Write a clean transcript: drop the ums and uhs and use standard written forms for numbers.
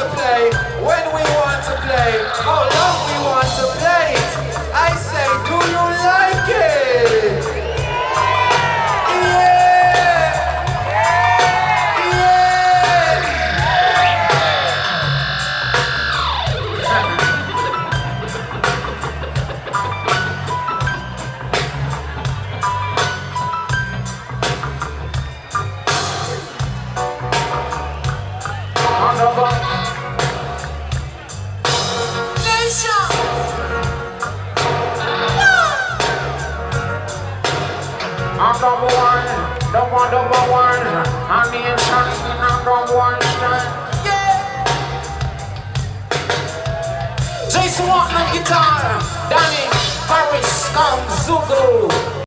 to play, when we want to play, how long we want to play it. I say, do you like it? Yeah! I'm number one, number one. I'm the insane, I'm number one stand. Yeah! Jason Walton on guitar, Danny, Paris, Kong, Zugo.